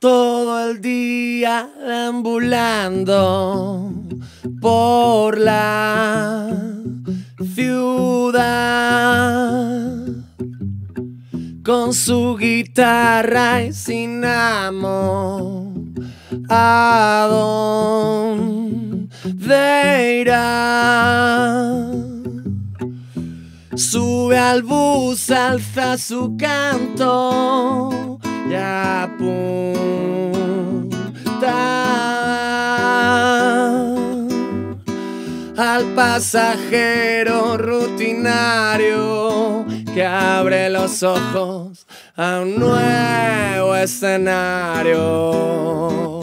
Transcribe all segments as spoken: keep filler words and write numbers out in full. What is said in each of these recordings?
todo el día deambulando por la ciudad, con su guitarra y sin amor, ¿a dónde irá? Sube al bus, alza su canto y apunta al pasajero rutinario que abre los ojos a un nuevo escenario.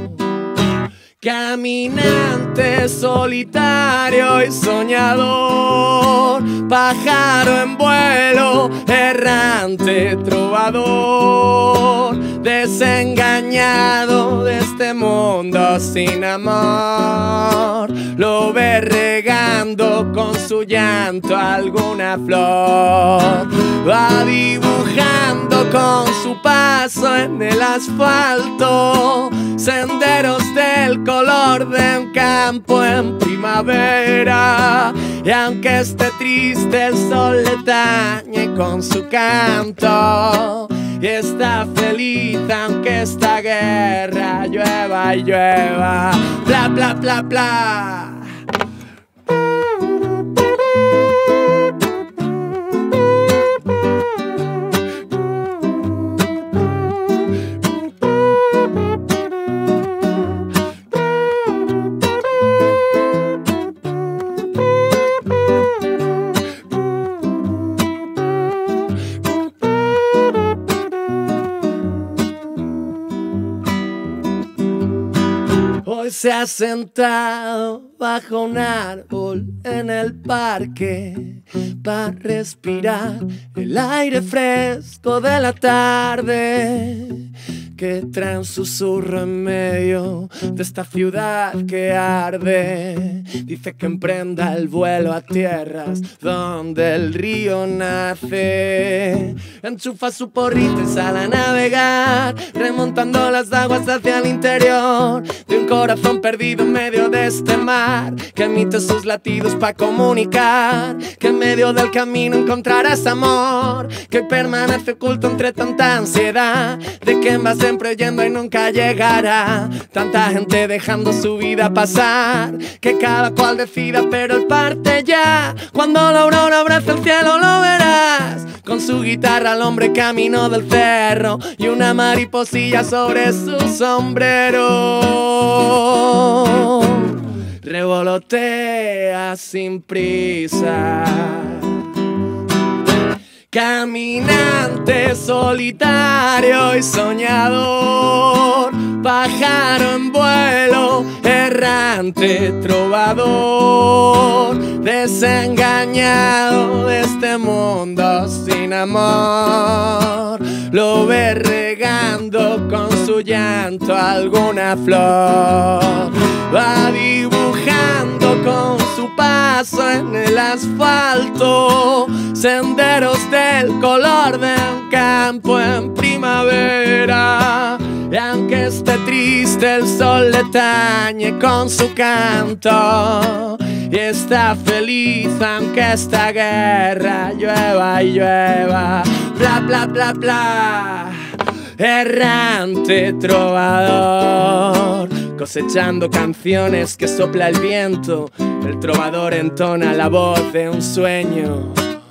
Caminante solitario y soñador, pájaro en vuelo, errante trovador, desengañado de este mundo sin amor, lo ve regando con su llanto alguna flor, va dibujando con su paso en el asfalto senderos del color de un campo en primavera, y aunque esté triste el sol le tañe con su canto, y está feliz aunque esta guerra llueva y llueva, bla bla bla bla. Hoy se ha sentado bajo un árbol en el parque para respirar el aire fresco de la tarde que trae un susurro en medio de esta ciudad que arde. Dice que emprenda el vuelo a tierras donde el río nace. Enchufa su porrito y sale a navegar, remontando las aguas hacia el interior de un corazón perdido en medio de este mar que emite sus latidos para comunicar que en medio del camino encontrarás amor que permanece oculto entre tanta ansiedad de quien va siempre yendo y nunca llegará. Tanta gente dejando su vida pasar que cada cual decida, pero él parte ya. Cuando la aurora abraza el cielo lo verás, con su guitarra al hombre camino del cerro y una mariposilla sobre su sombrero. Revolotea sin prisa, caminante solitario y soñador, pájaro en vuelo, errante trovador, desengañado de este mundo sin amor, lo ve regando con su llanto alguna flor, va dibujando con su paso en el asfalto senderos del color de un campo en primavera, y aunque esté triste el sol le tañe con su canto, y está feliz aunque esta guerra llueva y llueva, bla bla bla bla. Errante trovador, cosechando canciones que sopla el viento, el trovador entona la voz de un sueño.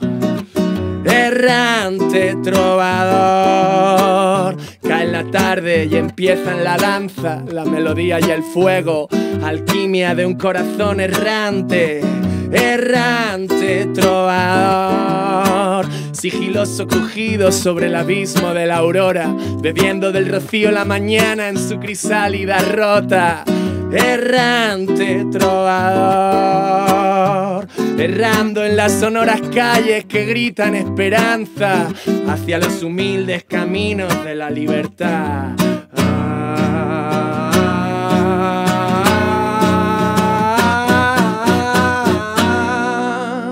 Errante trovador, cae la tarde y empieza en la danza la melodía y el fuego, alquimia de un corazón errante. Errante trovador, sigiloso crujido sobre el abismo de la aurora, bebiendo del rocío la mañana en su crisálida rota. Errante trovador, errando en las sonoras calles que gritan esperanza hacia los humildes caminos de la libertad.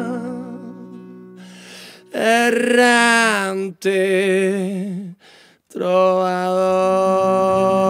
Errante trovador.